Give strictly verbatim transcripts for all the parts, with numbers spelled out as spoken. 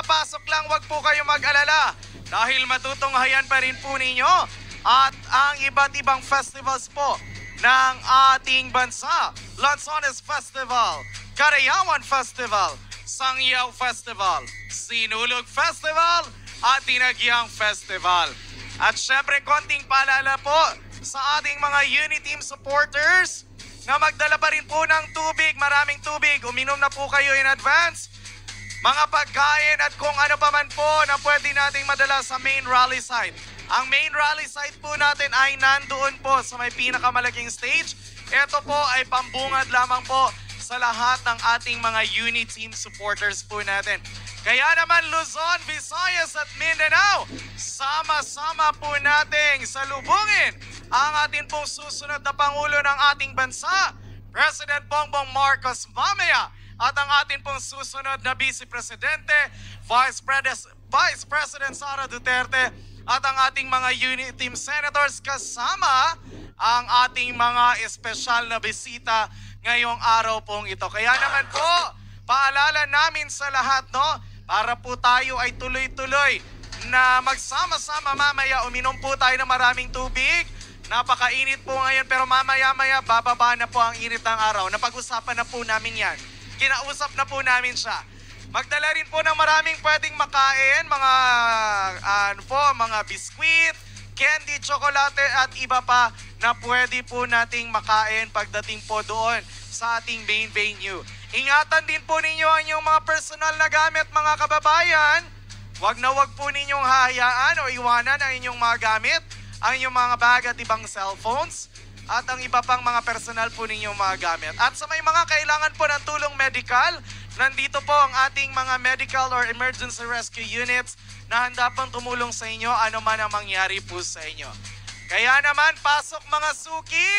papasok lang, wag po kayo mag-alala. Dahil matutunghayan pa rin po ninyo at ang iba't ibang festivals po ng ating bansa. Lanzones Festival, Karayawan Festival, Sangyaw Festival, Sinulog Festival, at Tinagyang Festival. At syempre, konting paalala po sa ating mga unit team supporters na magdala pa rin po ng tubig, maraming tubig. Uminom na po kayo in advance. Mga pagkain at kung ano pa man po na pwede nating madala sa main rally site. Ang main rally site po natin ay nandoon po sa may pinakamalaking stage. Ito po ay pambungad lamang po sa lahat ng ating mga unit team supporters po natin. Kaya naman Luzon, Visayas at Mindanao, sama-sama po nating salubungin ang ating pong susunod na Pangulo ng ating bansa, President Bongbong Marcos mamaya, at ang ating pong susunod na Vice Presidente, Vice, Pres- Vice President Sara Duterte, at ang ating mga unit team senators kasama ang ating mga espesyal na bisita ngayong araw pong ito. Kaya naman po, paalala namin sa lahat, no, para po tayo ay tuloy-tuloy na magsama-sama mamaya, uminom po tayo ng maraming tubig. Napakainit po ngayon pero mamaya-maya bababa na po ang init ng araw. Napag-usapan na po namin yan. Kinausap na po namin siya. Magdala rin po ng maraming pwedeng makain, mga ano po, mga biskwit, candy, tsokolate at iba pa na pwede po nating makain pagdating po doon sa ating main venue. Ingatan din po ninyo ang inyong mga personal na gamit, mga kababayan. Huwag na huwag po ninyong hahayaan o iwanan ang inyong mga gamit, ang inyong mga bag at ibang cellphones, at ang iba pang mga personal po ninyong mga gamit. At sa may mga kailangan po ng tulong medical, nandito po ang ating mga medical or emergency rescue units na handa pang tumulong sa inyo ano man ang mangyari po sa inyo. Kaya naman, pasok mga suki!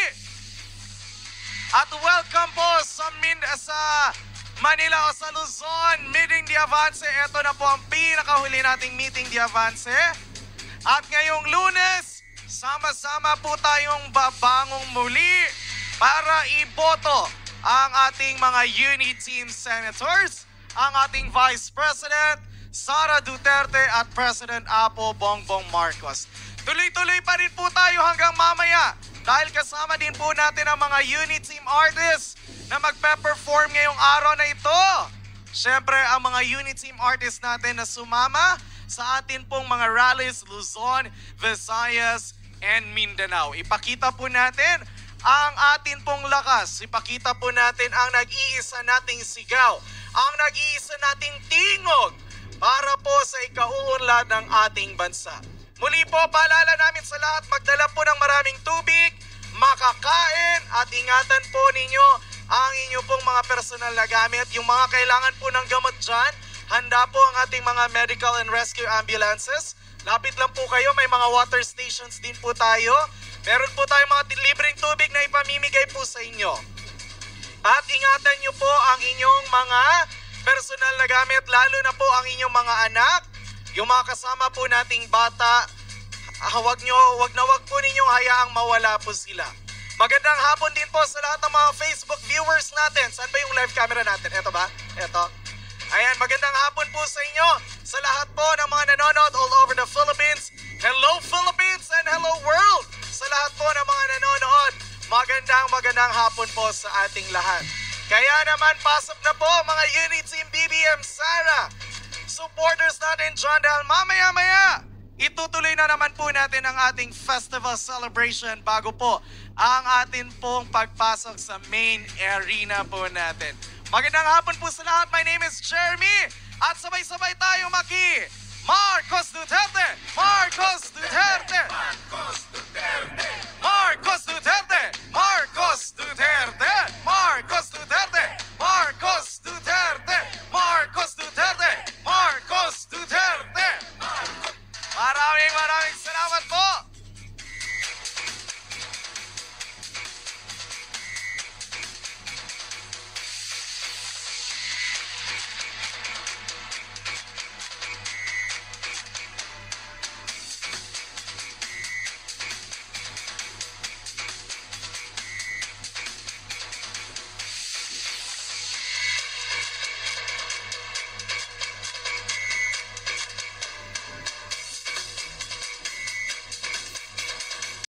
At welcome po sa, Min- sa Manila o sa Luzon, Meeting de Avance. Ito na po ang pinakahuli nating Meeting de Avance. At ngayong Lunes, sama-sama po tayong babangong muli para iboto ang ating mga unit team senators, ang ating Vice President Sara Duterte at President Apo Bongbong Marcos. Tuloy-tuloy pa rin po tayo hanggang mamaya dahil kasama din po natin ang mga unit team artists na magpe-perform ngayong araw na ito. Siyempre, ang mga unit team artists natin na sumama sa atin pong mga rallies, Luzon, Visayas, and Mindanao. Ipakita po natin ang atin pong lakas. Ipakita po natin ang nag-iisa nating sigaw, ang nag-iisa nating tingog para po sa ikauunlad ng ating bansa. Muli po, paalala namin sa lahat, magdala po ng maraming tubig, makakain, at ingatan po ninyo ang inyo pong mga personal na gamit. Yung mga kailangan po ng gamot dyan, handa po ang ating mga medical and rescue ambulances. Lapit lang po kayo, may mga water stations din po tayo. Meron po tayong mga libreng tubig na ipamimigay po sa inyo. At ingatan nyo po ang inyong mga personal na gamit, lalo na po ang inyong mga anak, yung mga kasama po nating bata. Huwag nyo, wag na wag po ninyong hayaang mawala po sila. Magandang hapon din po sa lahat ng mga Facebook viewers natin. Saan ba yung live camera natin? Ito ba? Ito. Ayan, magandang hapon po sa inyo, sa lahat po ng mga nanonood all over the Philippines. Hello Philippines and hello world! Sa lahat po ng mga nanonood, magandang magandang hapon po sa ating lahat. Kaya naman, pasok na po mga unit team B B M Sara. Supporters natin dyan dahil mamaya-maya, itutuloy na naman po natin ang ating festival celebration bago po ang atin pong pagpasok sa main arena po natin. Magandang hapon po sa lahat. My name is Jeremy at sabay-sabay tayo maki Marcos Duterte! Marcos Duterte!